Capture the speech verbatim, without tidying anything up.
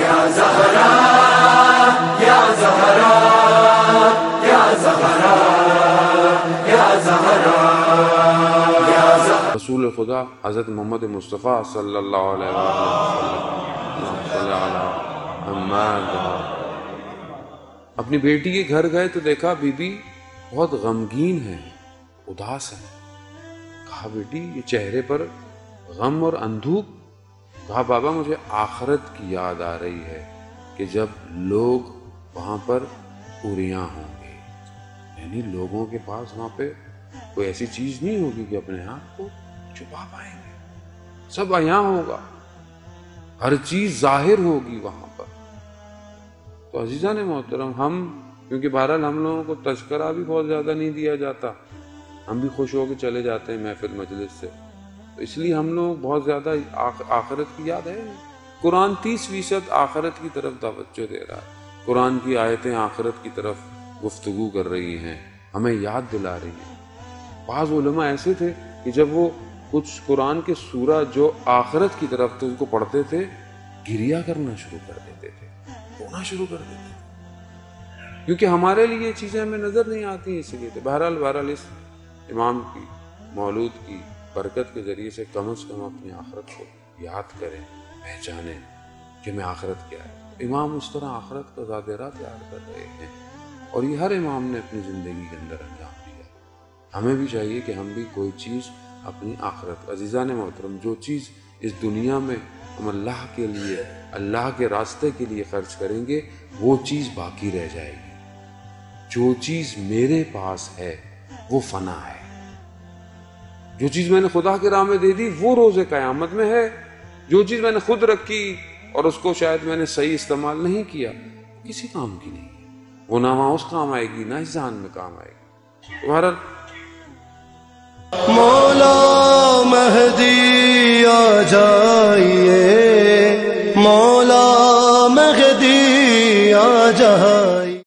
یا زہرا یا زہرا یا زہرا یا زہرا یا زہرا. رسول خدا حضرت محمد مصطفیٰ صلی اللہ علیہ وسلم اپنی بیٹی کے گھر گئے تو دیکھا بی بی بہت غمگین ہے، اداس ہے. کہا بیٹی یہ چہرے پر غم اور اندوہ. کہا بابا مجھے آخرت کی یاد آ رہی ہے کہ جب لوگ وہاں پر اوریاں ہوں گے، یعنی لوگوں کے پاس وہاں پہ کوئی ایسی چیز نہیں ہوگی کہ اپنے آپ کو چھپا پائیں گے، سب عیاں ہوگا، ہر چیز ظاہر ہوگی وہاں پر. تو عزیزان محترم، ہم کیونکہ بہرحال ہم لوگوں کو تذکرہ بھی بہت زیادہ نہیں دیا جاتا، ہم بھی خوش ہو کے چلے جاتے ہیں محفل مجلس سے، تو اس لیے ہم لوگ بہت زیادہ آخرت کی یاد ہے. قرآن تیس فیصد آخرت کی طرف توجہ دے رہا ہے. قرآن کی آیتیں آخرت کی طرف گفتگو کر رہی ہیں، ہمیں یاد دلا رہی ہیں. بعض علماء ایسے تھے کہ جب وہ کچھ قرآن کے سورہ جو آخرت کی طرف تھے اس کو پڑھتے تھے، گریا کرنا شروع کر دیتے تھے، رونا شروع کر دیتے تھے، کیونکہ ہمارے لیے یہ چیزیں ہمیں نظر نہیں آتی. اس لیے بہرحال بہرحال اس امام کی مولود کی برکت کے ذریعے سے کم از کم اپنی آخرت کو یاد کریں، پہچانیں کہ میں آخرت کیا ہے. امام اس طرح آخرت کا ظاہرہ تیار کر رہے ہیں اور یہ ہر امام نے اپنی زندگی کے اندر انجام دیا. ہمیں بھی چاہیے کہ ہم بھی کوئی چیز اپنی آخرت. عزیزان محترم، جو چیز اس دنیا میں ہم اللہ کے لیے، اللہ کے راستے کے لیے خرچ کریں گے وہ چیز باقی رہ جائے گی. جو چیز میرے پاس ہے وہ فنا ہے، جو چیز میں نے خدا کے راہ میں دے دی وہ روز قیامت میں ہے. جو چیز میں نے خود رکھی اور اس کو شاید میں نے صحیح استعمال نہیں کیا، کسی کام کی نہیں ہے. وہ نہ وہاں اس کام آئے گی نہ اس جہان میں کام آئے گی. بہرحال مولا مہدی آ جائیے، مولا مہدی آ جائیے.